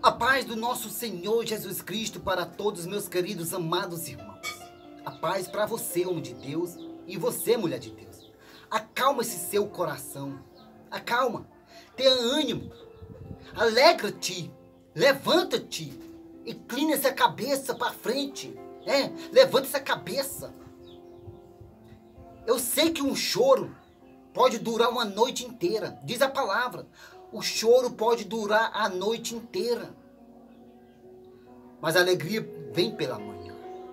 A paz do nosso Senhor Jesus Cristo para todos meus queridos amados irmãos. A paz para você, homem de Deus, e você, mulher de Deus. Acalma esse seu coração. Acalma. Tenha ânimo. Alegra-te. Levanta-te. Inclina essa cabeça para frente. Levanta essa cabeça. Eu sei que um choro pode durar uma noite inteira. Diz a palavra. O choro pode durar a noite inteira. Mas a alegria vem pela manhã.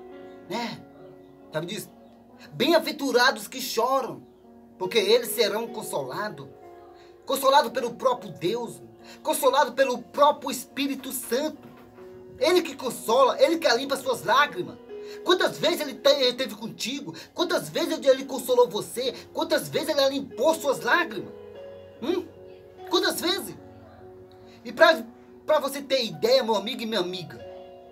Sabe disso? Bem-aventurados que choram, porque eles serão consolados. Consolados pelo próprio Deus. Consolados pelo próprio Espírito Santo. Ele que consola, ele que limpa suas lágrimas. Quantas vezes ele esteve contigo? Quantas vezes ele consolou você? Quantas vezes ele limpou suas lágrimas? Quantas vezes? E para você ter ideia, meu amigo e minha amiga,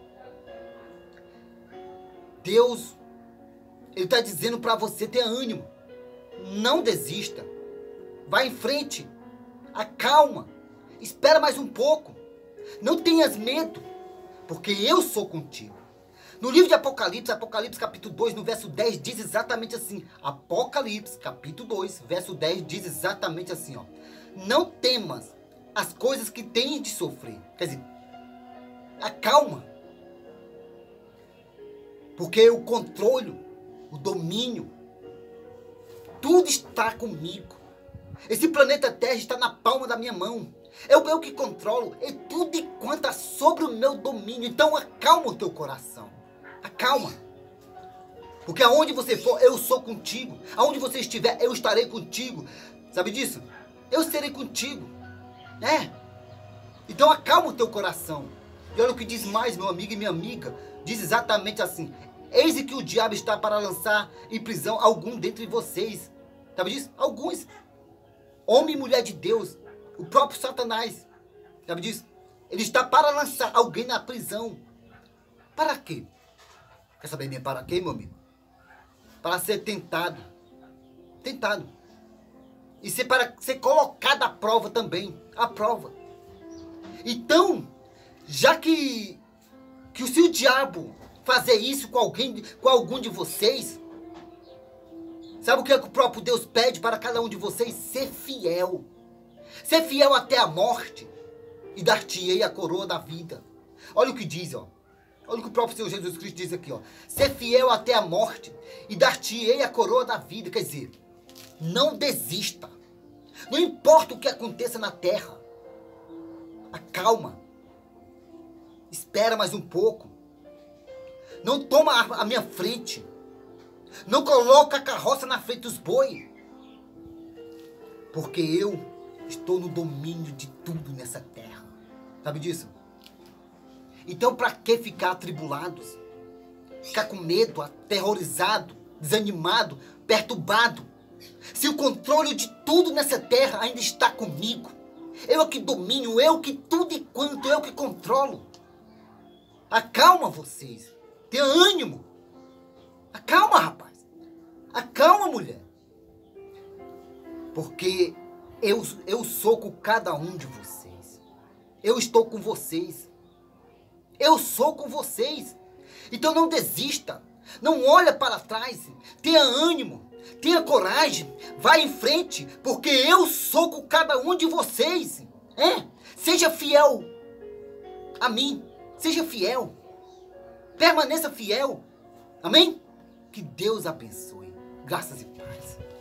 Deus, Ele está dizendo para você ter ânimo. Não desista. Vai em frente. Acalma. Espera mais um pouco. Não tenhas medo, porque eu sou contigo. No livro de Apocalipse, Apocalipse capítulo 2, no verso 10, diz exatamente assim. Apocalipse capítulo 2, verso 10, diz exatamente assim, ó. Não temas as coisas que tens de sofrer. Quer dizer, acalma. Porque o controle, o domínio, tudo está comigo. Esse planeta Terra está na palma da minha mão. Eu que controlo, e tudo e quanto está sobre o meu domínio. Então acalma o teu coração. Acalma. Porque aonde você for, eu sou contigo. Aonde você estiver, eu estarei contigo. Sabe disso? Eu serei contigo. Então acalma o teu coração. E olha o que diz mais, meu amigo e minha amiga. Diz exatamente assim. Eis que o diabo está para lançar em prisão algum dentre vocês. Sabe disso? Alguns. Homem e mulher de Deus. O próprio Satanás. Sabe disso? Ele está para lançar alguém na prisão. Para quê? Quer saber mesmo para quê, meu amigo? Para ser tentado. Tentado. E para ser colocado à prova também. À prova. Então, já que se o diabo fazer isso com algum de vocês, sabe o que o próprio Deus pede para cada um de vocês? Ser fiel. Ser fiel até a morte. E dar-te-ei a coroa da vida. Olha o que diz, ó. Olha o que o próprio Senhor Jesus Cristo diz aqui, ó. Ser fiel até a morte e dar-te-ei a coroa da vida. Quer dizer, não desista. Não importa o que aconteça na terra. Acalma. Espera mais um pouco. Não toma a minha frente. Não coloca a carroça na frente dos bois. Porque eu estou no domínio de tudo nessa terra. Sabe disso? Então para que ficar atribulados? Ficar com medo, aterrorizado, desanimado, perturbado? Se o controle de tudo nessa terra ainda está comigo. Eu que domino, eu que tudo e quanto, eu que controlo. Acalma vocês. Tenha ânimo. Acalma, rapaz. Acalma, mulher. Porque eu sou com cada um de vocês. Eu estou com vocês. Eu sou com vocês. Então não desista. Não olha para trás. Tenha ânimo. Tenha coragem. Vá em frente. Porque eu sou com cada um de vocês. Seja fiel a mim. Seja fiel. Permaneça fiel. Amém? Que Deus abençoe. Graças e paz.